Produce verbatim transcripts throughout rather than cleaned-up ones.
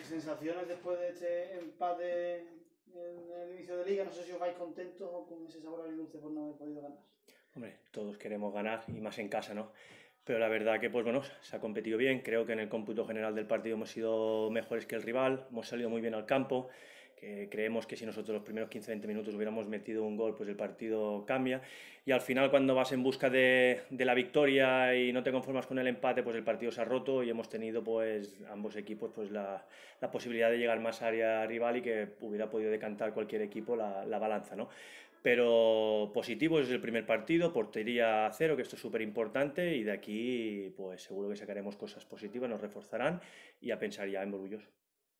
sensaciones después de este empate en el inicio de liga, no sé si os vais contentos o con ese sabor agridulce por no haber podido ganar. Hombre, todos queremos ganar y más en casa, ¿no? Pero la verdad que, pues bueno, se ha competido bien. Creo que en el cómputo general del partido hemos sido mejores que el rival, hemos salido muy bien al campo. Que creemos que si nosotros los primeros quince a veinte minutos hubiéramos metido un gol, pues el partido cambia. Y al final, cuando vas en busca de, de la victoria y no te conformas con el empate, pues el partido se ha roto y hemos tenido, pues, ambos equipos, pues la, la posibilidad de llegar más a área rival y que hubiera podido decantar cualquier equipo la, la balanza, ¿no? Pero positivo es el primer partido, portería cero, que esto es súper importante, y de aquí pues seguro que sacaremos cosas positivas, nos reforzarán y a pensar ya en Borullos.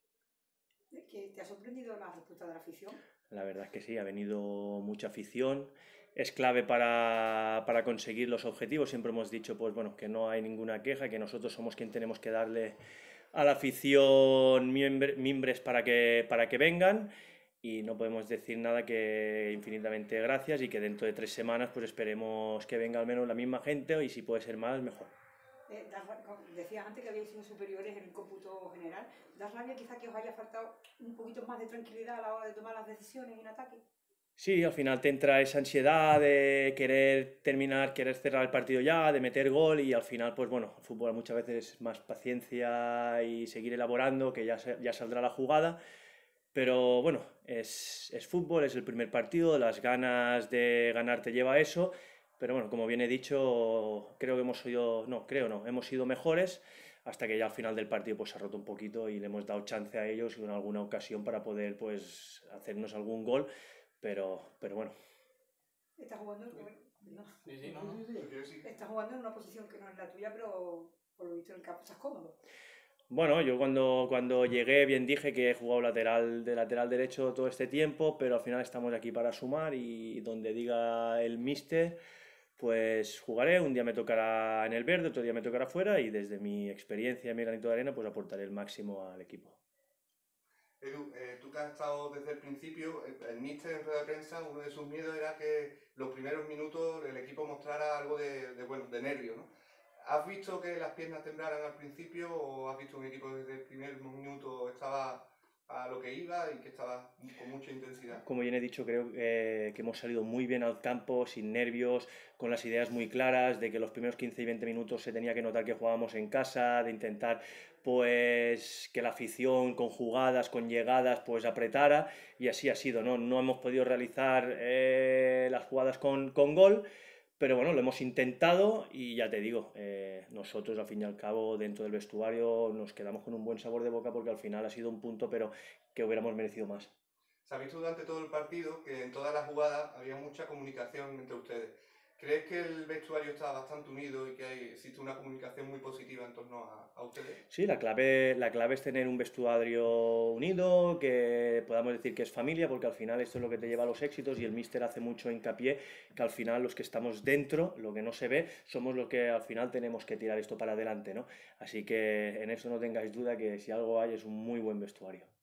¿Te ha sorprendido la respuesta de la afición? La verdad es que sí, ha venido mucha afición, es clave para, para conseguir los objetivos, siempre hemos dicho pues bueno, que no hay ninguna queja, que nosotros somos quien tenemos que darle a la afición mimbres para que, para que vengan. Y no podemos decir nada que infinitamente gracias y que dentro de tres semanas pues esperemos que venga al menos la misma gente y si puede ser más, mejor. Eh, decías antes que habéis sido superiores en el cómputo general. ¿Das rabia quizá que os haya faltado un poquito más de tranquilidad a la hora de tomar las decisiones en ataque? Sí, al final te entra esa ansiedad de querer terminar, querer cerrar el partido ya, de meter gol y al final, pues bueno, el fútbol muchas veces es más paciencia y seguir elaborando, que ya, ya saldrá la jugada. Pero bueno, es, es fútbol, es el primer partido, las ganas de ganar te lleva a eso. Pero bueno, como bien he dicho, creo que hemos sido, no, creo no, hemos sido mejores hasta que ya al final del partido pues se ha roto un poquito y le hemos dado chance a ellos en alguna ocasión para poder pues hacernos algún gol. Pero, pero bueno. Está jugando, no. Sí, sí, no, no. Está jugando en una posición que no es la tuya, pero por lo visto en el campo estás cómodo. Bueno, yo cuando, cuando llegué bien dije que he jugado lateral, de lateral derecho todo este tiempo, pero al final estamos aquí para sumar y donde diga el míster, pues jugaré. Un día me tocará en el verde, otro día me tocará fuera y desde mi experiencia y mi granito de arena pues aportaré el máximo al equipo. Edu, eh, tú que has estado desde el principio, el, el míster en rueda de prensa, uno de sus miedos era que los primeros minutos el equipo mostrara algo de, de, bueno, de nervio, ¿no? ¿Has visto que las piernas temblaran al principio o has visto un equipo desde el primer minuto estaba a lo que iba y que estaba con mucha intensidad? Como bien he dicho, creo que, que hemos salido muy bien al campo, sin nervios, con las ideas muy claras, de que los primeros quince y veinte minutos se tenía que notar que jugábamos en casa, de intentar pues que la afición con jugadas, con llegadas, pues apretara, y así ha sido, ¿no? No hemos podido realizar eh, las jugadas con, con gol, pero bueno, lo hemos intentado y ya te digo, eh, nosotros al fin y al cabo dentro del vestuario nos quedamos con un buen sabor de boca porque al final ha sido un punto, pero que hubiéramos merecido más. Se ha visto durante todo el partido que en todas las jugadas había mucha comunicación entre ustedes. ¿Crees que el vestuario está bastante unido y que hay, existe una comunicación muy positiva en torno a, a ustedes? Sí, la clave, la clave es tener un vestuario unido, que podamos decir que es familia, porque al final esto es lo que te lleva a los éxitos y el míster hace mucho hincapié que al final los que estamos dentro, lo que no se ve, somos los que al final tenemos que tirar esto para adelante, ¿no? Así que en eso no tengáis duda que si algo hay es un muy buen vestuario.